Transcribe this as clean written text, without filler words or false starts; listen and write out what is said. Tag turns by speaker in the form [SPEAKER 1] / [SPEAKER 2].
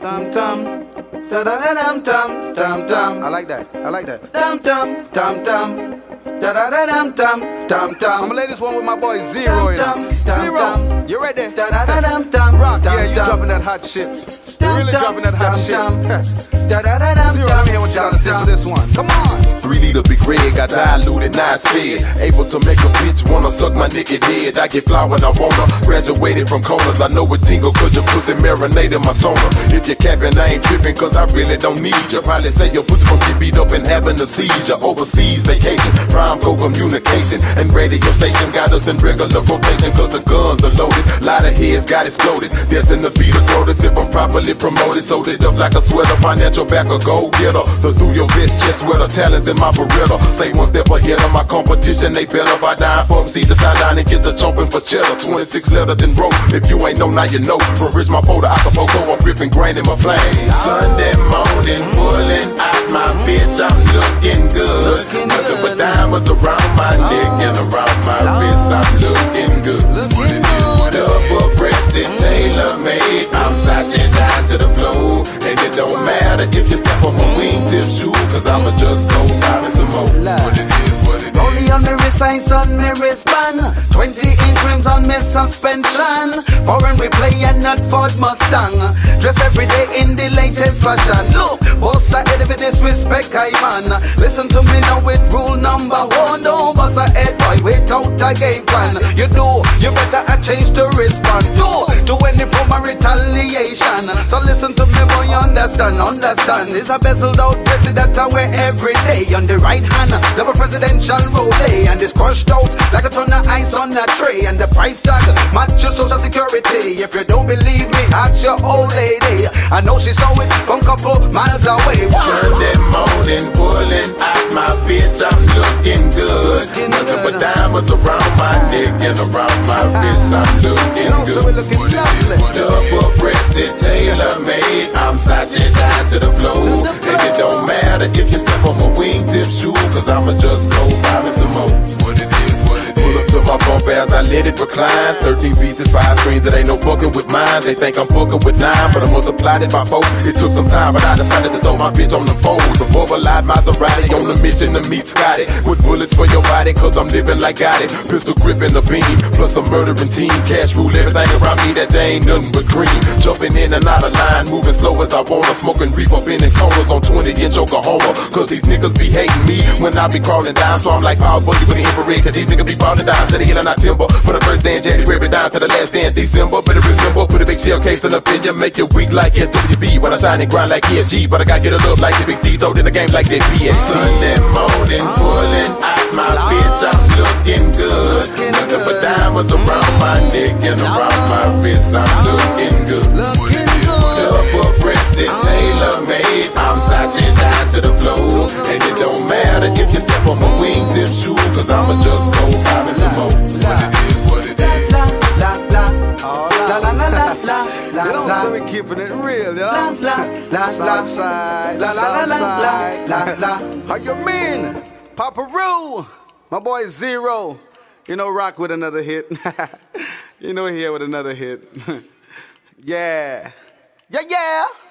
[SPEAKER 1] Tam tam, da da da dum tam tam tam. I like that. I like that. Tam tam tam tam. Da da da dum tam tam tam. I'ma lay this one with my boy Zero. Zero, you ready? Da da da dum tam. Rock, yeah, you dropping that hot shit. You really dropping that hot shit. Da da da dum. Zero, let me hear what you gotta say for this one. Come on.
[SPEAKER 2] 3 liter big red, got diluted, now it's fed. Able to make a bitch wanna suck my naked head. I get fly when I wanna. Graduated from corners, I know it tingle cause your pussy marinated my sauna. If you're capping, I ain't tripping cause I really don't need you. Probably say your pussy gon' get beat up and having a seizure. Overseas vacation, prime go communication, and radio station got us in regular rotation cause the guns are loaded. Lot of heads got exploded. Destined to be the greatest if I'm properly promoted. Sewed up like a sweater, financial back a go getter. So through your vest chest where the talents in my Beretta. Stay one step ahead of my competition, they better by dying for them. See the tie down and get the chomping for cheddar. 26 letter then broke. If you ain't know, now you know. From Rich my to Acapulco, I'm gripping grain in my flame. Sunday morning, pulling out my bitch, I'm looking good. Nothing but diamonds around my neck and around my wrist, I'm looking good. Double-breasted, tailor-made, I'm slouching down to the floor. And it don't matter if you step on my wingtip shoe, cause I'ma just go buy me some more. What it is, what it is.
[SPEAKER 1] Only on me wrist, signs on me wristband. 20-inch rims on me suspension. Foreign replay and not Ford Mustang. Dress every day in the latest fashion. Look, boss I head if disrespect I man. Listen to me now with rule number 1. Don't bust a head boy without a game plan. You better change to respond. Do any form of retaliation. So listen to me boy, understand. It's a bezeled out president I wear every day. On the right hand, double presidential rollie. And it's crushed out like a ton of ice on a tray. And the price tag match your social security. If you don't believe me, ask your old lady. I know she saw it from couple miles away.
[SPEAKER 2] Sunday morning, pulling out my bitch, I'm looking good. Nothing but diamonds around my neck and around my wrist, I'm looking good. Double-breasted, tailor-made, I'm slouching down to the floor. And it don't matter if you step on my wingtip shoe, cause I'ma just go buy me some more. What it is, what it is. Pull up to my bump as I let it recline. 13 pieces, 5 screens, that ain't no fucking with mine. They think I'm fucking with 9, but I multiplied it by 4. It took some time, but I decided to throw my bitch on the fold. The Bubba-Light Maserati on a mission to meet Scotty. With bullets for your body, cause I'm living like Gotti. Pistol grip and a beam, plus a murdering team. Cash rule everything around me, that they ain't nothing but green. Jumping in and out of line, moving slow as I wanna. Smoking reef up in the corners on 20-inch Oklahoma. Cause these niggas be hating me when I be crawling down. So I'm like Power Boogie with the infrared, cause these niggas be falling down to the hill and I timber. For the first day in January down to the last day in December. Better remember, put a big shell case in the pin, make you weak like SWV. When I shine and grind like ESG, but I gotta get a love like the big Steve, though, in the game like that PSC. Sunday morning, pulling out my bitch, I'm looking good. Nothing but diamonds around my neck and around my wrist, I'm looking good. Double-breasted, tailor-made, I'm slouching down to the floor. And it don't matter if you step on my wingtip shoe, cause I'ma just go buy me some more. What it is, what it is.
[SPEAKER 1] You know, so we keeping it real, you know? Southside, Southside. How you mean? Papa Roo, my boy Zero. You know, rock with another hit. You know, here with another hit. Yeah. Yeah, yeah.